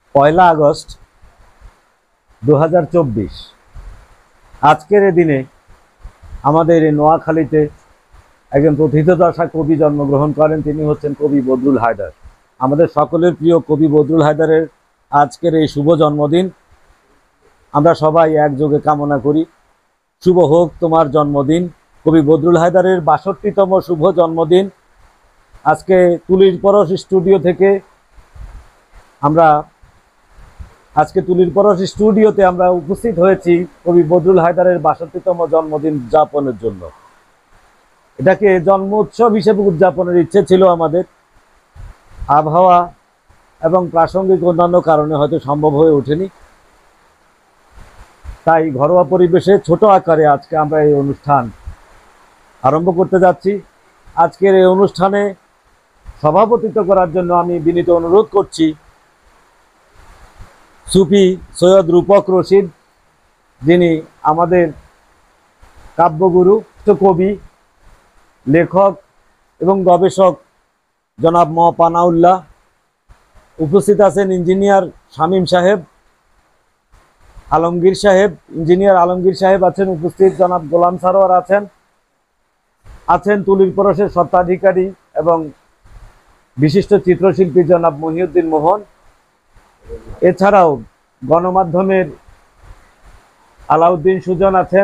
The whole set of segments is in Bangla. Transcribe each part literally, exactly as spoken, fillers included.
পয়লা আগস্ট দু হাজার চব্বিশ। আজকের এই দিনে আমাদের এই নোয়াখালীতে একজন প্রথিতযশা কবি জন্মগ্রহণ করেন। তিনি হচ্ছেন কবি বদরুল হায়দার। আমাদের সকলের প্রিয় কবি বদরুল হায়দারের আজকের এই শুভ জন্মদিন আমরা সবাই একযোগে কামনা করি। শুভ হোক তোমার জন্মদিন। কবি বদরুল হায়দারের বাষট্টিতম শুভ জন্মদিন। আজকে তুলির পরশ স্টুডিও থেকে আমরা আজকে তুলির পরশ স্টুডিওতে আমরা উপস্থিত হয়েছি কবি বদরুল হায়দারের বাষট্টিতম জন্মদিন উদযাপনের জন্য। এটাকে জন্ম উৎসব হিসেবে উদযাপনের ইচ্ছে ছিল আমাদের। আবহাওয়া এবং প্রাসঙ্গিক অন্যান্য কারণে হয়তো সম্ভব হয়ে ওঠেনি, তাই ঘরোয়া পরিবেশে ছোট আকারে আজকে আমরা এই অনুষ্ঠান আরম্ভ করতে যাচ্ছি। আজকের এই অনুষ্ঠানে সভাপতিত্ব করার জন্য আমি বিনীত অনুরোধ করছি সুফি সৈয়দ রূপক রশিদ, যিনি আমাদের কাব্যগুরু, কবি, লেখক এবং গবেষক জনাব ম পানাউল্লাহ। উপস্থিত আছেন ইঞ্জিনিয়ার শামীম সাহেব, আলমগীর সাহেব, ইঞ্জিনিয়ার আলমগীর সাহেব আছেন উপস্থিত, জনাব গোলাম সারোয়ার আছেন আছেন তুলির পরশের স্বত্বাধিকারী এবং বিশিষ্ট চিত্রশিল্পী জনাব মহিউদ্দিন মোহন। এছাড়াও গণমাধ্যমের আলাউদ্দিন সুজন আছেন,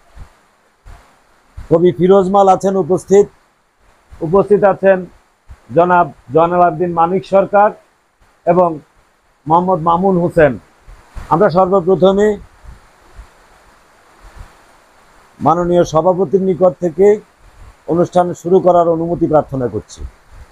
কবি ফিরোজমাল আছেন উপস্থিত উপস্থিত আছেন জনাব জয়নালাবদ্দিন মানিক সরকার এবং মোহাম্মদ মামুন হোসেন। আমরা সর্বপ্রথমে মাননীয় সভাপতির নিকট থেকে অনুষ্ঠান শুরু করার অনুমতি প্রার্থনা করছি।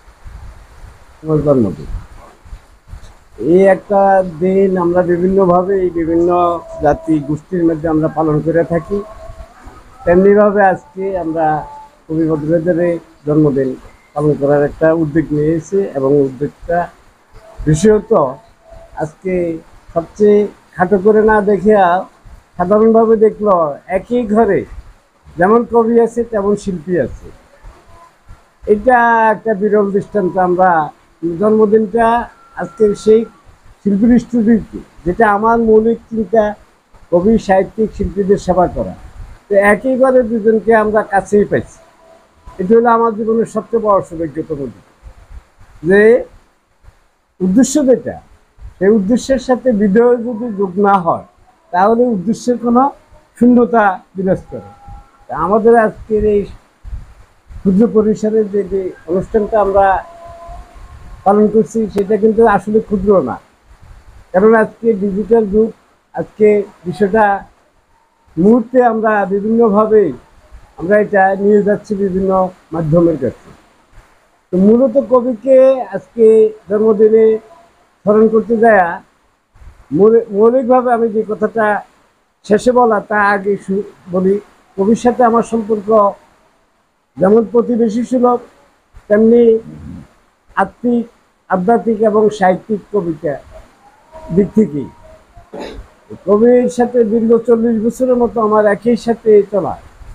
জন্মদিন এই একটা দিন আমরা বিভিন্নভাবে এই বিভিন্ন জাতি গোষ্ঠীর মধ্যে আমরা পালন করে থাকি। তেমনিভাবে আজকে আমরা কবি বদরুল হায়দারের জন্মদিন পালন করার একটা উদ্যোগ নিয়েছি এবং উদ্যোগটা বিশেষত আজকে সবচেয়ে খাটো করে না দেখিয়া সাধারণভাবে দেখলো একই ঘরে যেমন কবি আছে তেমন শিল্পী আছে। এটা একটা বিরল দৃষ্টান্ত। আমরা জন্মদিনটা আজকে সেই শিল্পীর স্টুডিওতে, যেটা আমার মৌলিক চিন্তা কবি, সাহিত্যিক, শিল্পীদের সেবা করা, তো একইবারে দুজনকে আমরা কাছেই পাইছি। এটা হলো আমার জীবনের সবচেয়ে বড় সৌভাগ্যতম দিক, যে উদ্দেশ্য যেটা, সেই উদ্দেশ্যের সাথে বিধেয় যদি যোগ না হয় তাহলে উদ্দেশ্যের কোনো শূন্যতা বিরাজ করে। আমাদের আজকের এই ক্ষুদ্র পরিসরে যে যে অনুষ্ঠানটা আমরা পালন করছি সেটা কিন্তু আসলে ক্ষুদ্র না, কারণ আজকে ডিজিটাল যুগ। আজকে বিষয়টা মুহূর্তে আমরা বিভিন্নভাবে আমরা এটা নিয়ে যাচ্ছি বিভিন্ন মাধ্যমের কাছে। তো মূলত কবিকে আজকে জন্মদিনে স্মরণ করতে যায় মৌলিকভাবে আমি যে কথাটা শেষে বলা তা আগে বলি। কবির সাথে আমার সম্পর্ক যেমন প্রতিবেশী সুলভ, তেমনি আত্মিক, আধ্যাত্মিক এবং সাহিত্যিক কবিতা দিক থেকেই কবির সাথে দীর্ঘ চল্লিশ বছরের মতো আমার একই সাথে চলা।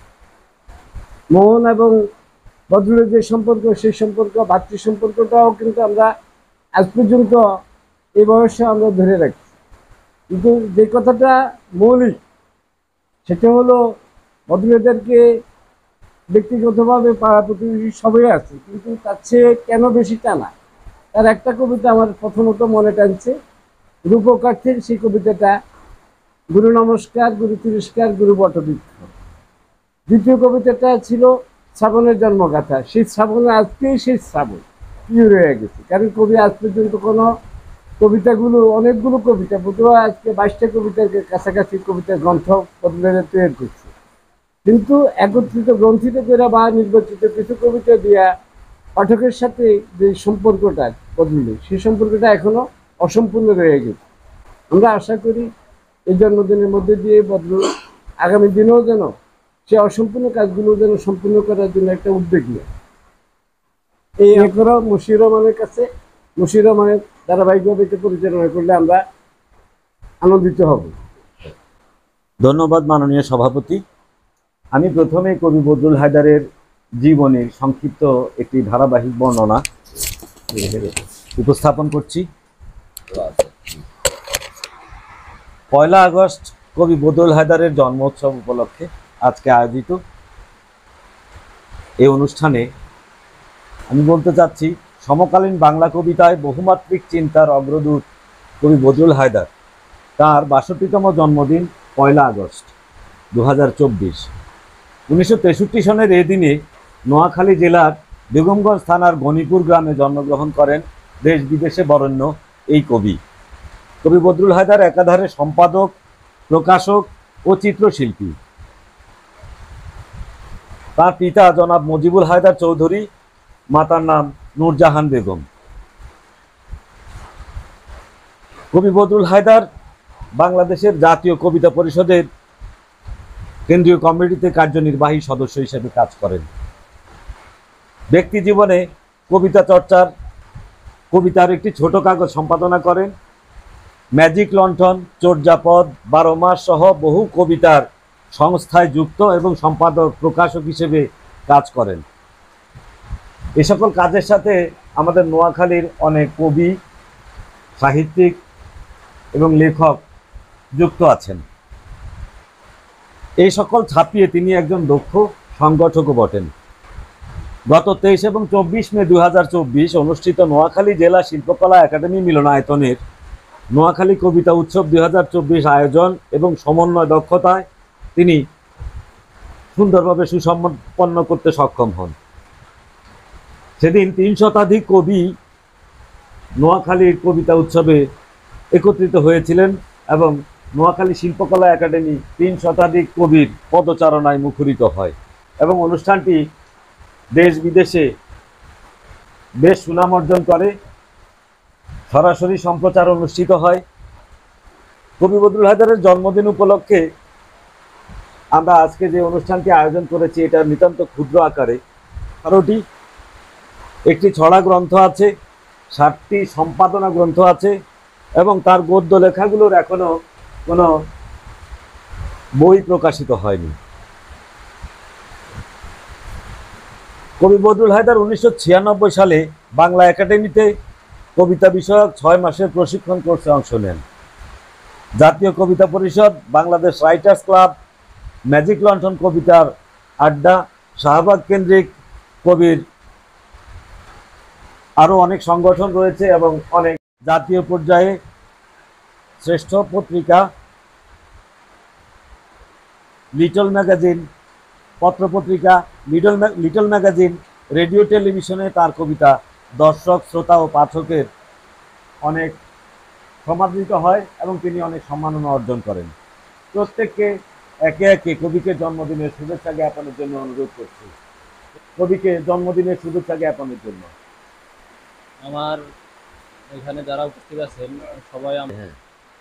মোহন এবং বদরুলের যে সম্পর্ক, সেই সম্পর্ক, ভাতৃ সম্পর্কটাও কিন্তু আমরা আজ পর্যন্ত এই বয়সে আমরা ধরে রাখছি। কিন্তু যে কথাটা মৌলিক সেটা হলো বদরুলদেরকে ব্যক্তিগতভাবে পাড়া প্রতিবেশী সবাই আছে, কিন্তু তার চেয়ে কেন বেশি টানা, তার একটা কবিতা আমার প্রথমত মনে টানছে, রূপকার্থের সেই কবিতাটা, গুরু নমস্কার, গুরু তিরস্কার, গুরু বটবৃক্ষ। দ্বিতীয় কবিতাটা ছিল শ্রাবণের জন্মগাথা। সেই শ্রাবণে আজকেই সেই শ্রাবণ প্রিয় রয়ে গেছে, কারণ কবি আজ পর্যন্ত কোনো কবিতাগুলো, অনেকগুলো কবিতা, বোধহয় আজকে বাইশটা কবিতার কাছাকাছি কবিতার গ্রন্থ বদরুল তৈরি করছে, কিন্তু একত্রিত গ্রন্থিত করে বা নির্বাচিত কিছু কবিতা দিয়া পাঠকের সাথে যে সম্পর্কটা বদরুলের, সেই সম্পর্কটা এখনো অসম্পূর্ণ রয়ে গেছে। আমরা আশা করি এই জন্মদিনের মধ্যে দিয়ে বদরুল আগামী দিনেও যেন সে অসম্পূর্ণ কাজগুলো যেন সম্পূর্ণ করার জন্য একটা উদ্যোগ নেয়। এই একরা মশিউর রহমানের কাছে, মশিউর রহমানের ধারাবাহিকভাবে এটা পরিচালনা করলে আমরা আনন্দিত হব। ধন্যবাদ মাননীয় সভাপতি। আমি প্রথমে কবি বদরুল হায়দারের জীবনের সংক্ষিপ্ত একটি ধারাবাহিক বর্ণনা উপস্থাপন করছি। পয়লা আগস্ট কবি বদরুল হায়দারের জন্মোৎসব উপলক্ষে আজকে আয়োজিত এই অনুষ্ঠানে আমি বলতে চাচ্ছি, সমকালীন বাংলা কবিতায় বহুমাত্রিক চিন্তার অগ্রদূত কবি বদরুল হায়দার তার বাষট্টিতম জন্মদিন পয়লা আগস্ট দু হাজার চব্বিশ। উনিশশো তেষট্টি সনের এই দিনে নোয়াখালী জেলার বেগমগঞ্জ থানার গণিপুর গ্রামে জন্মগ্রহণ করেন দেশ বিদেশে বরেণ্য এই কবি। কবি বদরুল হায়দার একাধারে সম্পাদক, প্রকাশক ও চিত্রশিল্পী। তার পিতা জনাব মুজিবুল হায়দার চৌধুরী, মাতার নাম নূরজাহান বেগম। কবি বদরুল হায়দার বাংলাদেশের জাতীয় কবিতা পরিষদের কেন্দ্রীয় কমিটিতে কার্যনির্বাহী সদস্য হিসেবে কাজ করেন। ব্যক্তি জীবনে কবিতা চর্চার কবিতার একটি ছোট কাগজ সম্পাদনা করেন। ম্যাজিক লণ্ঠন, চর্যাপদ, বারো মাস সহ বহু কবিতার সংস্থায় যুক্ত এবং সম্পাদক, প্রকাশক হিসেবে কাজ করেন। এ সকল কাজের সাথে আমাদের নোয়াখালীর অনেক কবি, সাহিত্যিক এবং লেখক যুক্ত আছেন। এই সকল ছাপিয়ে তিনি একজন দক্ষ সংগঠকও বটেন। গত তেইশ এবং চব্বিশ মে দুই হাজার চব্বিশ অনুষ্ঠিত নোয়াখালী জেলা শিল্পকলা একাডেমি মিলনায়তনের নোয়াখালী কবিতা উৎসব দুই হাজার চব্বিশ আয়োজন এবং সমন্বয় দক্ষতায় তিনি সুন্দরভাবে সুসম্পন্ন করতে সক্ষম হন। সেদিন তিন শতাধিক কবি নোয়াখালীর কবিতা উৎসবে একত্রিত হয়েছিলেন এবং নোয়াখালী শিল্পকলা একাডেমি তিন শতাধিক কবির পদচারণায় মুখরিত হয় এবং অনুষ্ঠানটি দেশ বিদেশে বেশ সুনাম অর্জন করে। সরাসরি সম্প্রচার অনুষ্ঠিত হয়। কবি বদরুল হায়দারের জন্মদিন উপলক্ষে আমরা আজকে যে অনুষ্ঠানটি আয়োজন করেছি এটা নিতান্ত ক্ষুদ্র আকারে। বারোটি একটি ছড়া গ্রন্থ আছে, ষাটটি সম্পাদনা গ্রন্থ আছে এবং তার গদ্য লেখাগুলোর এখনো কোনো বই প্রকাশিত হয়নি। কবি বদরুল হায়দার উনিশশো ছিয়ানব্বই সালে বাংলা একাডেমিতে কবিতা বিষয়ক ছয় মাসের প্রশিক্ষণ কোর্সে অংশ নেন। জাতীয় কবিতা পরিষদ, বাংলাদেশ রাইটার্স ক্লাব, ম্যাজিক লণ্ঠন কবিতার আড্ডা, শাহবাগ কেন্দ্রিক কবির আরও অনেক সংগঠন রয়েছে এবং অনেক জাতীয় পর্যায়ে শ্রেষ্ঠ পত্রিকা, লিটল ম্যাগাজিন, পত্রপত্রিকা, লিটল লিটল ম্যাগাজিন, রেডিও টেলিভিশনে তার কবিতা দর্শক, শ্রোতা ও পাঠকের অনেক সমাদৃত হয় এবং তিনি অনেক সম্মাননা অর্জন করেন। প্রত্যেককে একে একে কবিকে জন্মদিনের শুভেচ্ছা জ্ঞাপনের জন্য অনুরোধ করছি। কবিকে জন্মদিনের শুভেচ্ছা জ্ঞাপনের জন্য। আমার এখানে যারা উপস্থিত আছেন সবাই হ্যাঁ।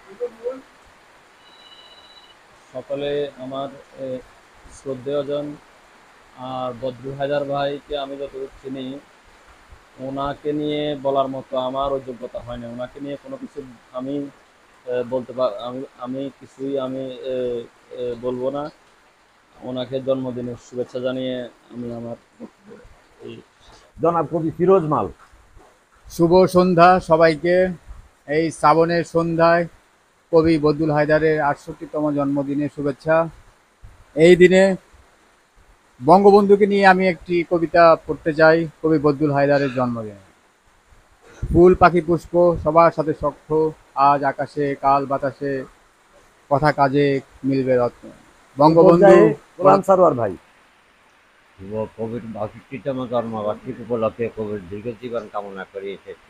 সকলে আমার শ্রদ্ধেয়জন। আর বদরুল হায়দার ভাইকে আমি যতটুকু চিনি, ওনাকে নিয়ে বলার মতো আমার ওই যোগ্যতা হয় না। ওনাকে নিয়ে কোনো কিছু আমি বলতে পার আমি আমি কিছুই আমি বলবো না। ওনাকে জন্মদিনের শুভেচ্ছা জানিয়ে আমি আমার এই জনাব কবি ফিরোজ মাল। শুভ সন্ধ্যা সবাইকে। এই শ্রাবণের সন্ধ্যায় কবি বদরুল হায়দারের আটষট্টিতম জন্মদিনের শুভেচ্ছা। এই দিনে বঙ্গবন্ধুকে নিয়ে আমি একটি কবিতা পড়তে চাই। কবি বদরুল হায়দারের জন্মদিনে। ফুল, পাখি, পুষ্প সবার সাথে সখ্য, আজ আকাশে কাল বাতাসে, কথা কাজে মিলবে রত্ন। বঙ্গবন্ধু কোরআন সারোয়ার ভাই। কবির বাষট্টিতম জন্মবার্ষিক উপলক্ষে কবির দীর্ঘ জীবন কামনা করি।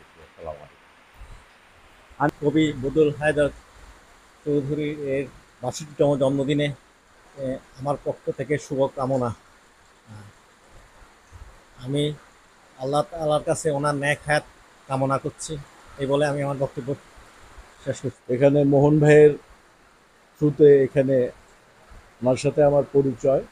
আমি কবি বদরুল হায়দার চৌধুরী এর বাষট্টিতম জন্মদিনে আমার পক্ষ থেকে শুভকামনা। আমি আল্লাহ আল্লাহর কাছে ওনার ন্যাক হায়াত কামনা করছি। এই বলে আমি আমার বক্তব্য শেষ করছি। এখানে মোহন ভাইয়ের থ্রুতে এখানে ওনার সাথে আমার পরিচয়।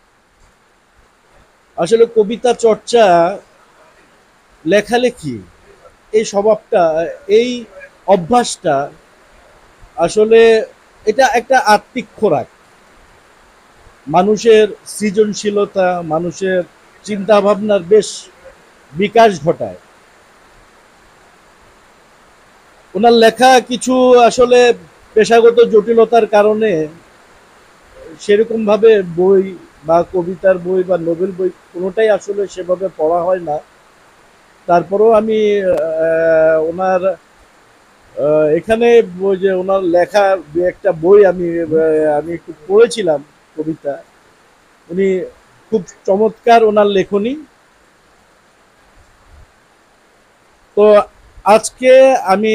আসলে কবিতা চর্চা, লেখালেখি, এই স্বভাবটা, এই অভ্যাসটা আসলে এটা একটা আত্মিক খোরাক। মানুষের সৃজনশীলতা, মানুষের চিন্তা ভাবনার বেশ বিকাশ ঘটায়। ওনার লেখা কিছু আসলে পেশাগত জটিলতার কারণে সেরকম ভাবে বই বা কবিতার বই বা নোবেল বই কোনোটাই আসলে সেভাবে পড়া হয় না। তারপরেও আমি আহ, ওনার আহ, এখানে ওই যে ওনার লেখা দু একটা বই আমি আহ, আমি একটু পড়েছিলাম কবিতা। উনি খুব চমৎকার ওনার লেখনী। তো আজকে আমি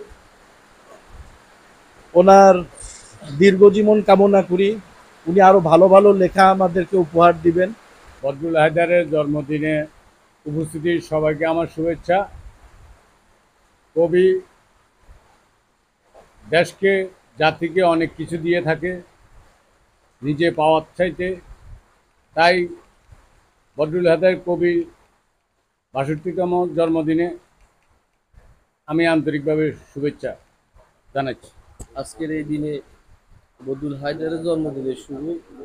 ওনার দীর্ঘজীবন কামনা করি, উনি আরো ভালো ভালো লেখা আমাদেরকে উপহার দিবেন। বদরুল হায়দারের জন্মদিনে উপস্থিতি সবাইকে আমার শুভেচ্ছা। কবি দেশকে জাতিকে অনেক কিছু দিয়ে থাকে নিজে পাওয়ার চাইতে, তাই বদরুল হায়দার কবি বাষট্টিতম জন্মদিনে আমি আন্তরিকভাবে শুভেচ্ছা জানাচ্ছি। আজকের এই দিনে বদরুল হায়দারের জন্মদিনের শুভ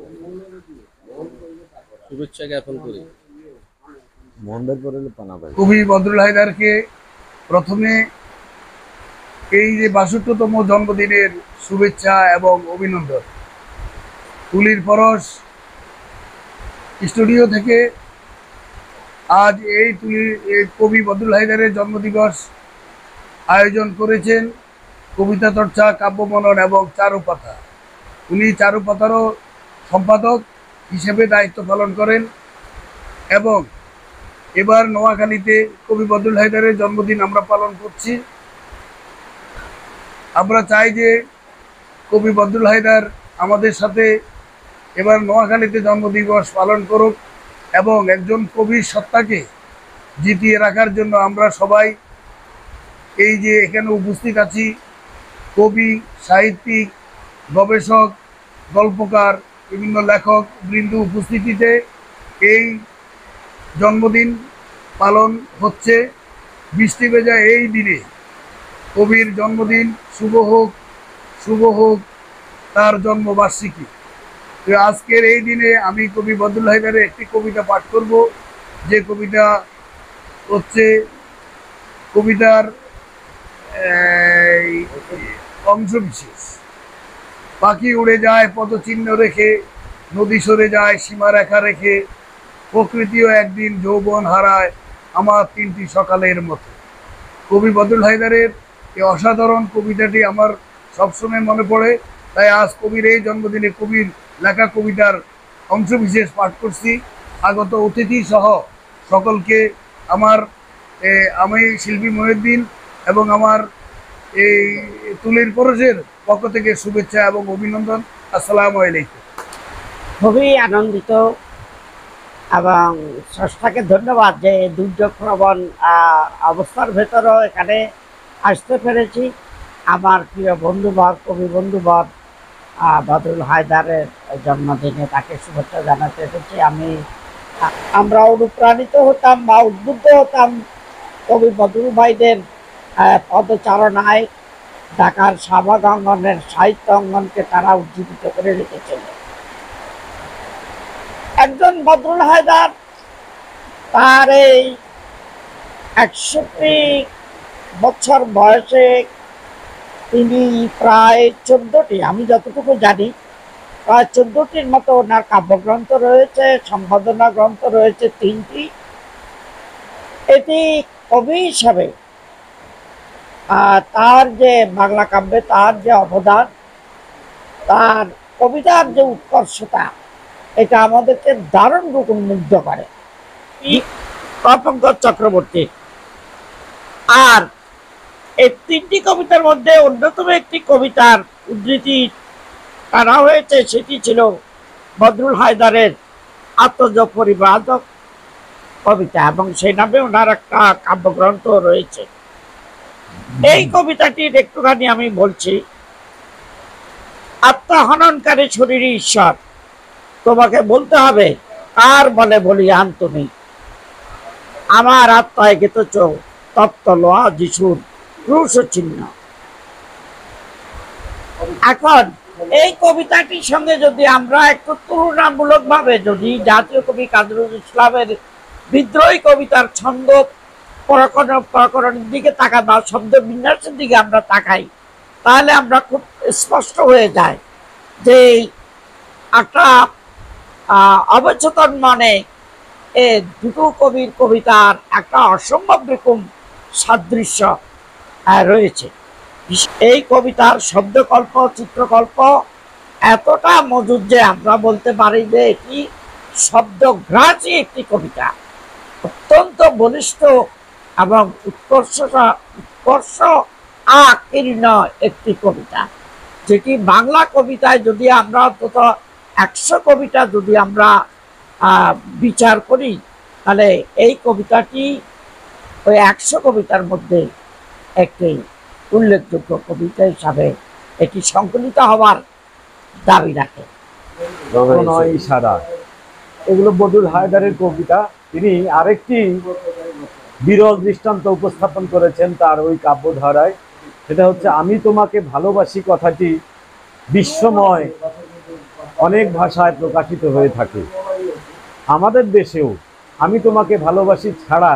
শুভেচ্ছা জ্ঞাপন করি। মোহনদার পরে পানা ভাই। কবি বদরুল হায়দারকে প্রথমে এই যে বাষট্টিতম জন্মদিনের শুভেচ্ছা এবং অভিনন্দন। তুলির পরশ স্টুডিও থেকে আজ এই তুলির এই কবি বদরুল হায়দারের জন্মদিবস আয়োজন করেছেন কবিতা চর্চা, কাব্য মনন এবং চারুপাতা। উনি চারুপাতারও সম্পাদক হিসেবে দায়িত্ব পালন করেন এবং এবার নোয়াখালীতে কবি বদরুল হায়দারের জন্মদিন আমরা পালন করছি। আমরা চাই যে কবি বদরুল হায়দার আমাদের সাথে এবার নোয়াখালীতে জন্মদিবস পালন করুক এবং একজন কবির সত্তাকে জিতিয়ে রাখার জন্য আমরা সবাই এই যে এখানে উপস্থিত আছি, কবি, সাহিত্যিক, গবেষক, গল্পকার, বিভিন্ন লেখক বৃন্দ উপস্থিতিতে এই জন্মদিন পালন হচ্ছে। বৃষ্টি ভেজা এই দিনে কবির জন্মদিন শুভ হোক, শুভ হোক তার জন্মবার্ষিকী। তো আজকের এই দিনে আমি কবি বদরুল হায়দারের একটি কবিতা পাঠ করব, যে কবিতা হচ্ছে কবিতার অংশ বিশেষ। পাখি উড়ে যায় পদচিহ্ন রেখে, নদী সরে যায় সীমারেখা রেখে, প্রকৃতিও একদিন যৌবন হারায় আমার তিনটি সকালের মতো। কবি বদরুল হায়দারের এই অসাধারণ কবিতাটি আমার সবসময় মনে পড়ে, তাই আজ কবির এই জন্মদিনে কবির লেখা কবিতার অংশ বিশেষ পাঠ করছি। আগত অতিথি সহ সকলকে আমার আমি শিল্পী মহিউদ্দিন এবং আমার এই তুলির পরশের পক্ষ থেকে শুভেচ্ছা এবং অভিনন্দন। আসসালামু আলাইকুম। খুবই আনন্দিত এবং স্রষ্টাকে ধন্যবাদ যে দুর্যোগ প্রবণ অবস্থার ভেতরেও এখানে আসতে পেরেছি। আমার প্রিয় বন্ধুবর, কবি বন্ধুবর বদরুল হায়দারের জন্মদিনে তাকে শুভেচ্ছা জানাতে এসেছি। আমি আমরা অনুপ্রাণিত হতাম বা উদ্বুদ্ধ হতাম কবি বদরুল ভাইদের পদচারণায়। ঢাকার শাহবাগ অঙ্গনের সাহিত্য অঙ্গনকে তারা উজ্জীবিত করে রেখেছিল। একজন বদরুল হায়দার তার এই একষট্টি বছর বয়সে তিনি প্রায় চোদ্দটি, আমি যতটুকু জানি প্রায় চোদ্দটির মতো ওনার কাব্যগ্রন্থ রয়েছে, সম্পাদনা গ্রন্থ রয়েছে তিনটি। এটি কবি হিসাবে তার যে বাংলা কাব্যে তার যে অবদান, তার কবিতার যে উৎকর্ষতা, এটা আমাদেরকে দারুণ রকম মুগ্ধ করে। প্রপঙ্কজ চক্রবর্তী। আর এই তিনটি কবিতার মধ্যে অন্যতম একটি কবিতার উদ্ধৃতি করা হয়েছে, সেটি ছিল বদরুল হায়দারের আত্মজ পরিবাদক কবিতা এবং সেই নামে ওনার একটা কাব্যগ্রন্থ রয়েছে। এই কবিতাটির একটুখানি আমি বলছি। আত্মহননকারী শরীরই ঈশ্বর, তোমাকে বলতে হবে কার বলে বলিয়ান তুমি, আমার আত্মায় গেতেছ তপ্ত লোহা যিশুর ক্রুশ চিহ্ন। এখন এই কবিতাটির সঙ্গে যদি আমরা একটু তুলনামূলক ভাবে যদি জাতীয় কবি কাজী নজরুল ইসলামের বিদ্রোহী কবিতার ছন্দ প্রকরণের দিকে তাকাই বা শব্দ বিন্যাসের দিকে আমরা তাকাই, তাহলে আমরা খুব স্পষ্ট হয়ে যায় যে একটা আহ, অবচেতন মানে এ দুটো কবির কবিতার একটা অসম্ভব রকম সাদৃশ্য আহ, রয়েছে। এই কবিতার শব্দকল্প চিত্রকল্প এতটা মজুদ যে আমরা বলতে পারি যে এটি শব্দগ্রাহী একটি কবিতা, অত্যন্ত বলিষ্ঠ এবং উৎকর্ষ উৎকর্ষ আকীর্ণ একটি কবিতা, যেটি বাংলা কবিতায় যদি আমরা অন্তত একশো কবিতা যদি আমরা আহ, বিচার করি, তাহলে এই কবিতাটি ওই একশো কবিতার মধ্যে একটি উল্লেখযোগ্য কবিতা হিসাবে এটি সংকলিত হওয়ার দাবি রাখে। নয় ইশারা, এগুলো বদরুল হায়দারের কবিতা। তিনি আরেকটি বিরল দৃষ্টান্ত উপস্থাপন করেছেন তার ওই কাব্যধারায়, সেটা হচ্ছে আমি তোমাকে ভালোবাসি কথাটি বিশ্বময় অনেক ভাষায় প্রকাশিত হয়ে থাকে। আমাদের দেশেও আমি তোমাকে ভালোবাসি ছাড়া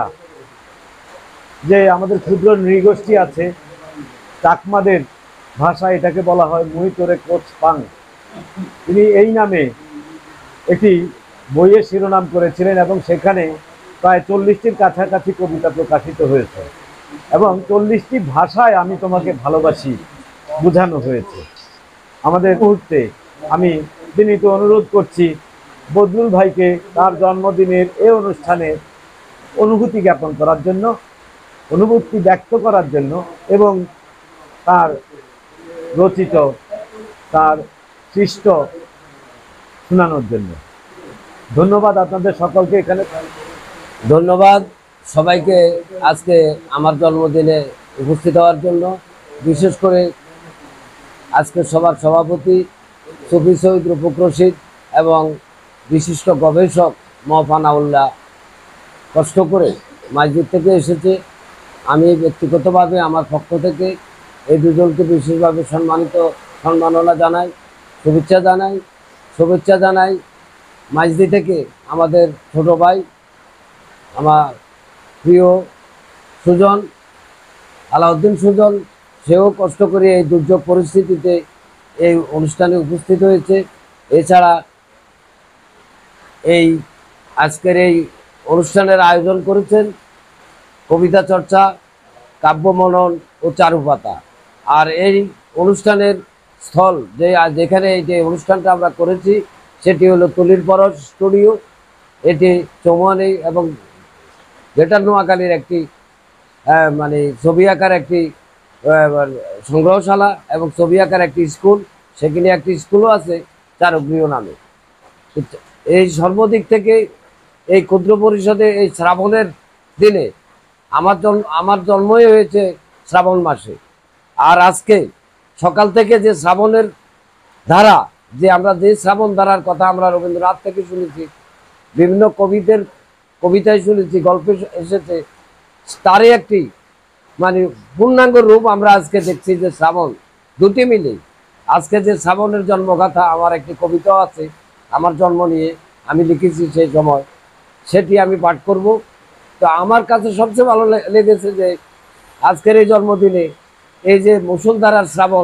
যে আমাদের ক্ষুদ্র নৃগোষ্ঠী আছে, চাকমাদের ভাষায় এটাকে বলা হয় মুই তোরে কোচ পাং। তিনি এই নামে একটি বইয়ের শিরোনাম করেছিলেন এবং সেখানে প্রায় চল্লিশটির কাছাকাছি কবিতা প্রকাশিত হয়েছে এবং চল্লিশটি ভাষায় আমি তোমাকে ভালোবাসি বোঝানো হয়েছে। আমাদের মুহূর্তে আমি বিনীত অনুরোধ করছি বদরুল ভাইকে তার জন্মদিনের এই অনুষ্ঠানে অনুভূতি জ্ঞাপন করার জন্য, অনুভূতি ব্যক্ত করার জন্য এবং তার রচিত তার সৃষ্ট শোনানোর জন্য। ধন্যবাদ আপনাদের সকলকে এখানে। ধন্যবাদ সবাইকে আজকে আমার জন্মদিনে উপস্থিত হওয়ার জন্য, বিশেষ করে আজকে সবার সভাপতি সুফি সৈয়দ রূপক রশিদ এবং বিশিষ্ট গবেষক মহফানাউল্লাহ কষ্ট করে মাসজিদ থেকে এসেছে। আমি ব্যক্তিগতভাবে আমার পক্ষ থেকে এই দুজনকে বিশেষভাবে সম্মানিত সম্মাননা জানাই, শুভেচ্ছা জানাই শুভেচ্ছা জানাই মাসজিদ থেকে আমাদের ছোট ভাই আমার প্রিয় সুজন আলাউদ্দিন সুজন, সেও কষ্ট করে এই দুর্যোগ পরিস্থিতিতে এই অনুষ্ঠানে উপস্থিত হয়েছে। এছাড়া এই আজকের এই অনুষ্ঠানের আয়োজন করেছেন কবিতা চর্চা, কাব্য মনন ও চারুপাতা। আর এই অনুষ্ঠানের স্থল যে যেখানে এই যে অনুষ্ঠানটা আমরা করেছি সেটি হলো তুলির পরশ স্টুডিও। এটি চৌমুহনী এবং গ্রেটার নোয়াখালীর একটি মানে ছবি আঁকার একটি সংগ্রহশালা এবং ছবি আঁকার একটি স্কুল, সেখানে একটি স্কুলও আছে চারুগৃহ নামে। এই সর্বদিক থেকে এই ক্ষুদ্র পরিষদে এই শ্রাবণের দিনে আমার জন্ম আমার জন্মই হয়েছে শ্রাবণ মাসে। আর আজকে সকাল থেকে যে শ্রাবণের ধারা, যে আমরা যে শ্রাবণ ধারার কথা আমরা রবীন্দ্রনাথ থেকে শুনেছি, বিভিন্ন কবিদের কবিতায় শুনেছি, গল্পে এসেছে, তারই একটি মানে পূর্ণাঙ্গ রূপ আমরা আজকে দেখছি যে শ্রাবণ দুটি মিলে আজকে যে শ্রাবণের জন্মগাথা, আমার একটি কবিতাও আছে আমার জন্ম নিয়ে, আমি লিখেছি সেই সময়, সেটি আমি পাঠ করব। তো আমার কাছে সবচেয়ে ভালো লেগেছে যে আজকের এই জন্মদিনে এই যে মুষলধারার শ্রাবণ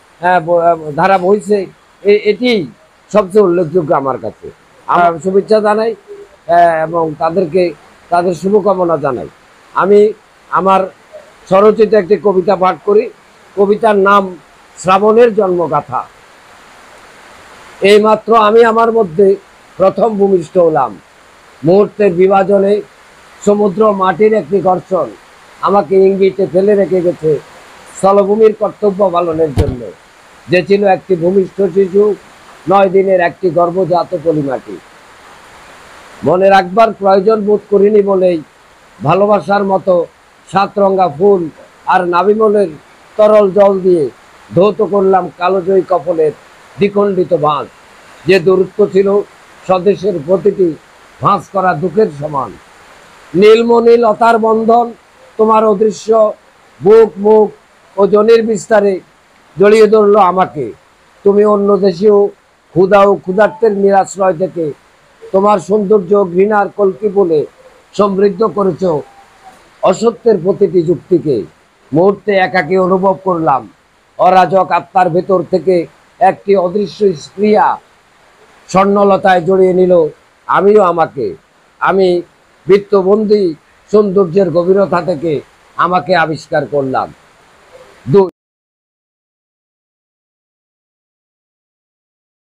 ধারা বইছে, এটি সবচেয়ে উল্লেখযোগ্য আমার কাছে। আমার শুভেচ্ছা জানাই এবং তাদেরকে তাদের শুভকামনা জানাই। আমি আমার স্বরচিত একটি কবিতা পাঠ করি। কবিতার নাম শ্রাবণের জন্মগাথা। এইমাত্র আমি আমার মধ্যে প্রথম ভূমিষ্ঠ হলাম, মুহূর্তের বিভাজনে সমুদ্র মাটির একটি ঘর্ষণ আমাকে ইঙ্গিতে ফেলে রেখে গেছে স্থলভূমির কর্তব্য পালনের জন্য, যে ছিল একটি ভূমিষ্ঠ শিশু, নয় দিনের একটি গর্ভজাত পলিমাটি। মনে রাখবার প্রয়োজন বোধ করিনি বলেই ভালোবাসার মতো সাতরঙা ফুল আর নাবিমলের তরল জল দিয়ে ধৌত করলাম কালোজয়ী কপলের দ্বিখণ্ডিত ভাঁজ, যে দূরত্ব ছিল স্বদেশের প্রতিটি ভাঁজ করা দুঃখের সমান। নীলমণি লতার বন্ধন তোমার অদৃশ্য বুক মুখ ও জনির বিস্তারে জড়িয়ে ধরল আমাকে। তুমি অন্য দেশেও ক্ষুধা ও ক্ষুধার্তের নিরাশ্রয় থেকে তোমার সৌন্দর্য ঘৃণার কলকি বলে সমৃদ্ধ করেছ অসত্যের প্রতিটি যুক্তিকে। মুহূর্তে একাকী অনুভব করলাম অরাজক আত্মার ভেতর থেকে একটি অদৃশ্য স্প্রিয়া স্বর্ণলতায় জড়িয়ে নিল আমিও আমাকে। আমি বৃত্তবন্দী সৌন্দর্যের গভীরতা থেকে আমাকে আবিষ্কার করলাম। দুই